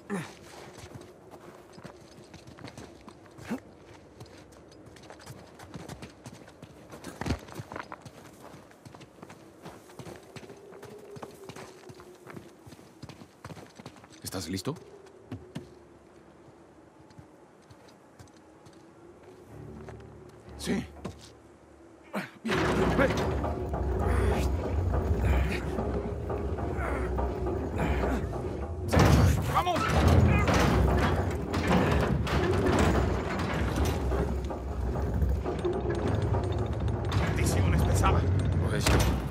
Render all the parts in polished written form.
¿Estás listo? Sí. ¡Vamos! Maldición, es pesada. Pues...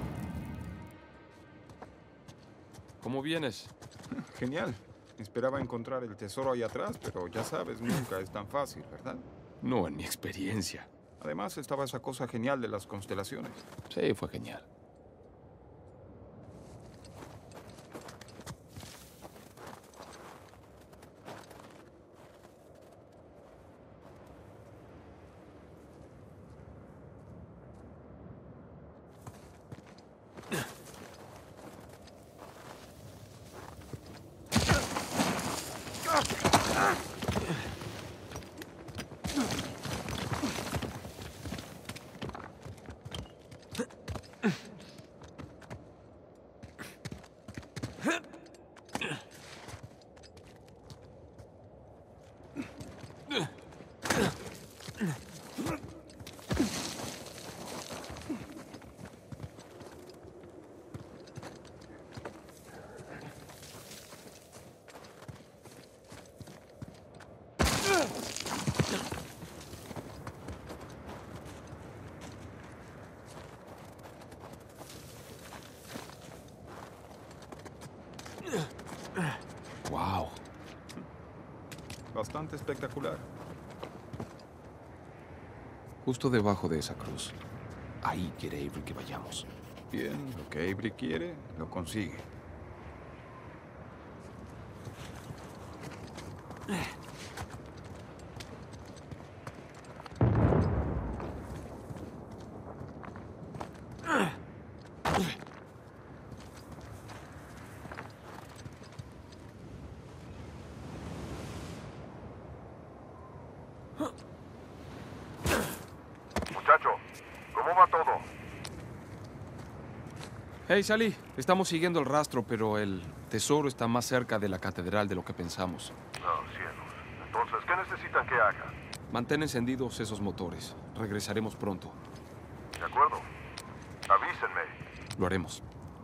¿Cómo vienes? Genial. Esperaba encontrar el tesoro ahí atrás, pero ya sabes, nunca es tan fácil, ¿verdad? No, en mi experiencia. Además, estaba esa cosa genial de las constelaciones. Sí, fue genial. Wow. Bastante espectacular. Justo debajo de esa cruz. Ahí quiere Avery que vayamos. Bien, lo que Avery quiere, lo consigue. Muchacho, ¿cómo va todo? Hey, Sally. Estamos siguiendo el rastro, pero el tesoro está más cerca de la catedral de lo que pensamos. Oh, cielos. Entonces, ¿qué necesitan que haga? Mantén encendidos esos motores. Regresaremos pronto. ¿De acuerdo? Avísenme. Lo haremos.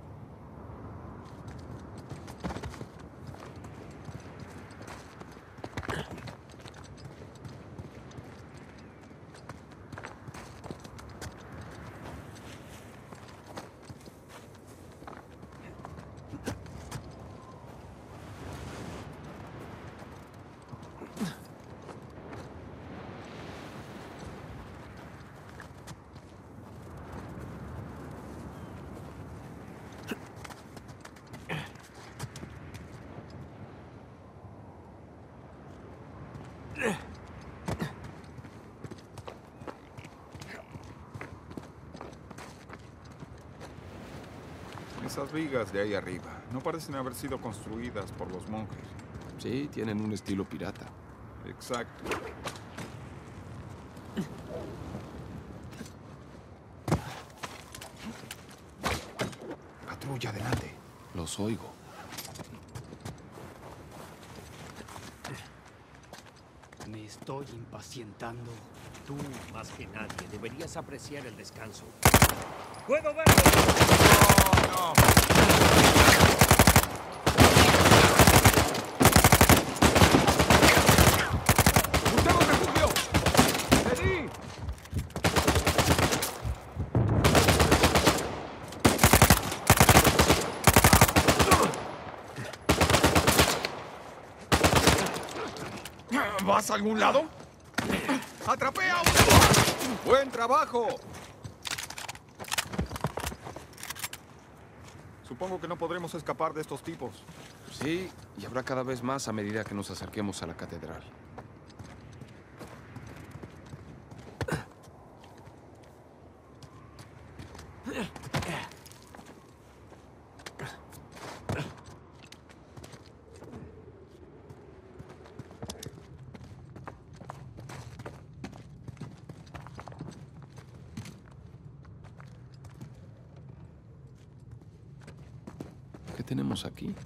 Esas vigas de ahí arriba no parecen haber sido construidas por los monjes. Sí, tienen un estilo pirata. Exacto. Patrulla, adelante. Los oigo. Me estoy impacientando. Tú, más que nadie, deberías apreciar el descanso. ¡Puedo verlo! ¡No! ¡Buscamos refugio! ¡Vení! ¿Vas a algún lado? ¡Atrapé a uno! ¡Buen trabajo! Supongo que no podremos escapar de estos tipos. Sí, y habrá cada vez más a medida que nos acerquemos a la catedral. ¿Qué tenemos aquí?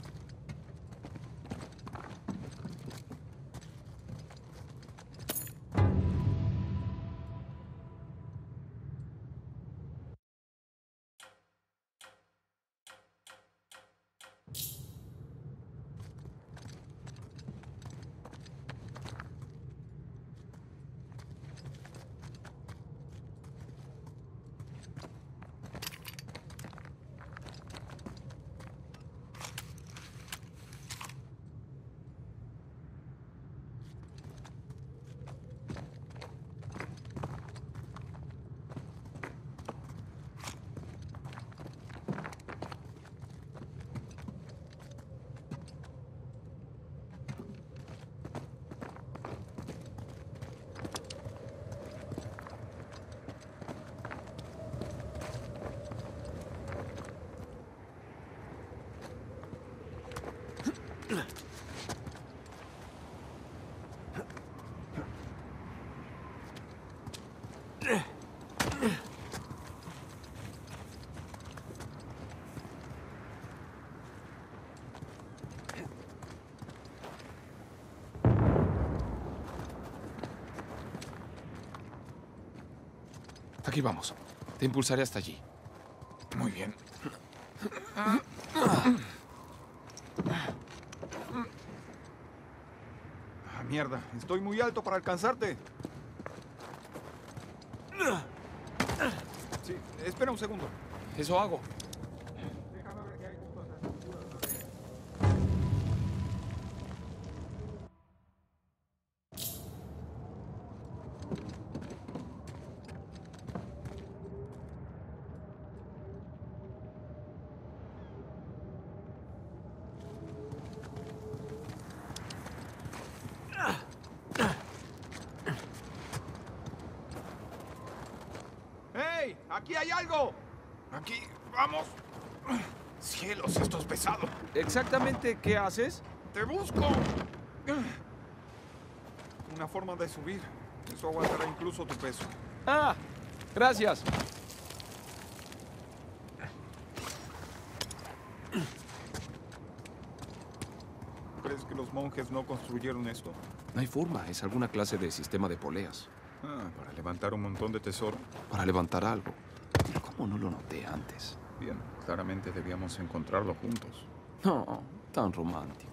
Aquí vamos. Te impulsaré hasta allí. Muy bien. Ah, mierda. Estoy muy alto para alcanzarte. Sí, espera un segundo. Eso hago. Déjame ver qué hay justo a esa altura. ¡Hey! ¡Aquí hay algo! Aquí, vamos. Cielos, esto es pesado. ¿Exactamente qué haces? ¡Te busco! Una forma de subir. Eso aguantará incluso tu peso. Ah, gracias. ¿Crees que los monjes no construyeron esto? No hay forma. Es alguna clase de sistema de poleas. Ah, para levantar un montón de tesoro. Para levantar algo. ¿Cómo no lo noté antes? Bien, claramente debíamos encontrarlo juntos. No, tan romántico.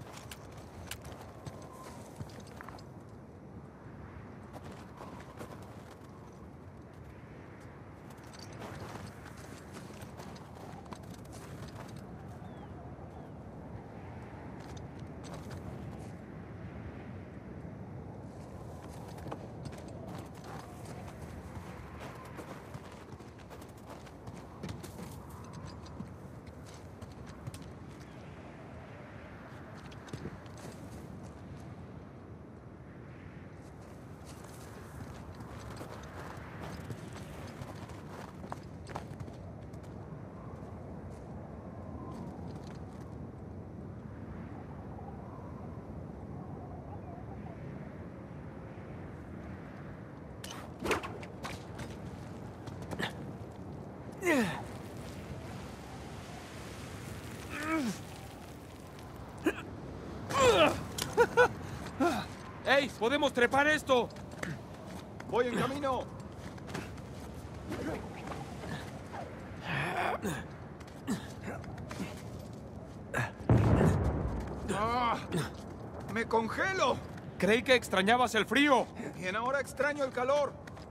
¡Ey! ¡Podemos trepar esto! ¡Voy en camino! ¡Ah! ¡Me congelo! Creí que extrañabas el frío. Bien, ahora extraño el calor.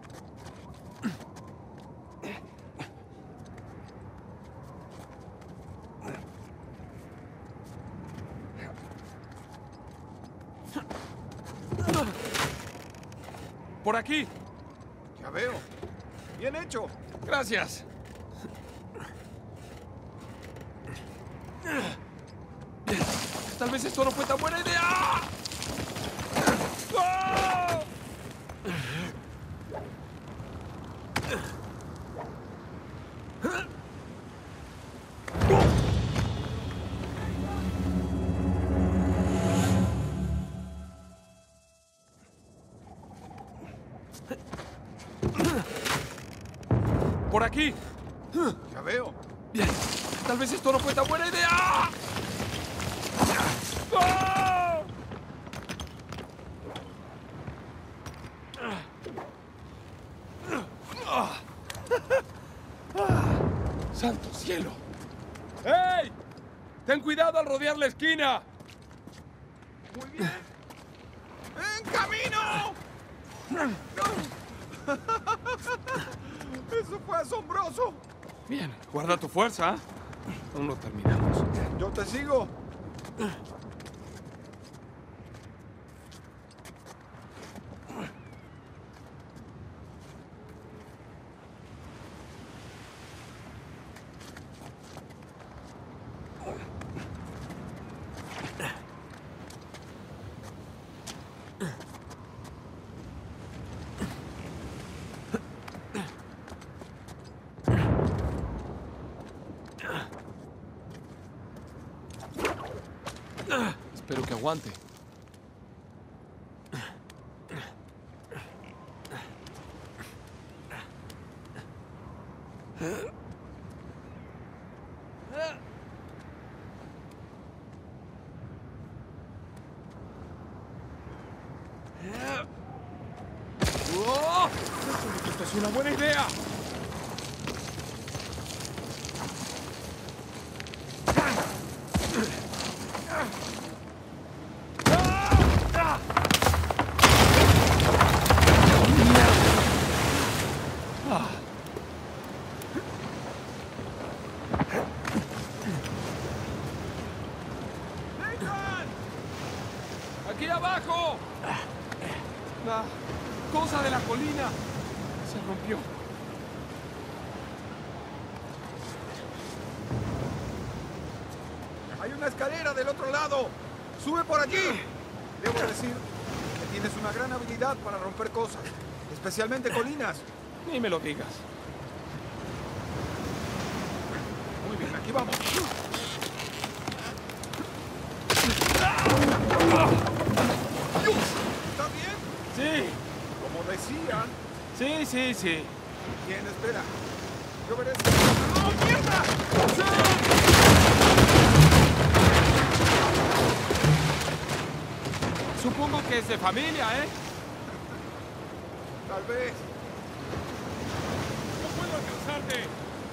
Por aquí. Ya veo. Bien hecho. Gracias. Tal vez esto no fue tan buena idea. ¡Oh! Por aquí. Ya veo. Bien. Tal vez esto no fue tan buena idea. ¡Ah! ¡Santo cielo! ¡Hey! ¡Ten cuidado al rodear la esquina! Muy bien. ¡En camino! Eso fue asombroso. Bien, guarda tu fuerza. Aún no terminamos. Yo te sigo. Espero que aguante. ¡Oh! ¡Esto es una buena idea! ¡Nathan! ¡Aquí abajo! La cosa de la colina se rompió. Hay una escalera del otro lado. ¡Sube por allí! Debo decir que tienes una gran habilidad para romper cosas, especialmente colinas. Ni me lo digas. Muy bien, aquí vamos. ¿Está bien? Sí, Como decía. sí. Bien, espera. Yo veré si... ¡Oh, mierda! Supongo que es de familia, ¿eh? Tal vez. ¡No puedo alcanzarte!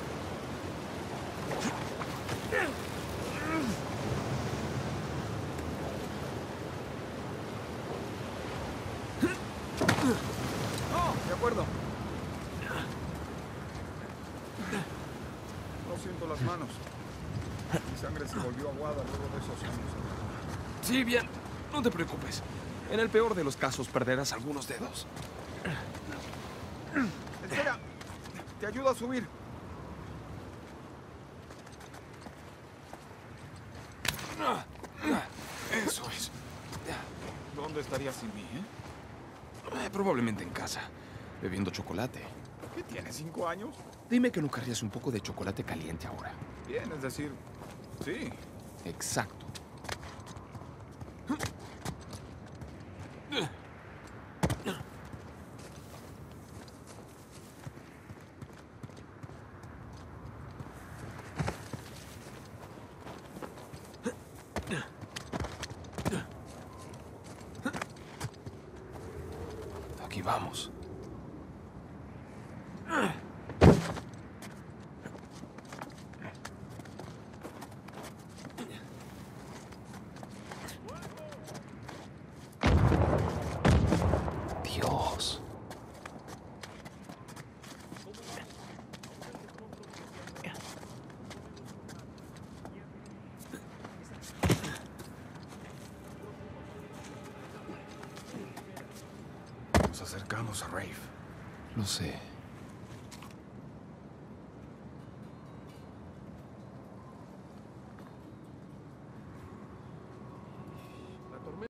No, de acuerdo. No siento las manos. Mi sangre se volvió aguada luego de esos años. Sí, bien. No te preocupes. En el peor de los casos perderás algunos dedos. Espera, te ayudo a subir. Eso es. ¿Dónde estarías sin mí, Probablemente en casa, bebiendo chocolate. ¿Qué tienes, 5 años? Dime que no querrías un poco de chocolate caliente ahora. Bien, es decir, sí. Exacto. Aquí vamos. Dios. Nos acercamos a Rafe. Lo sé.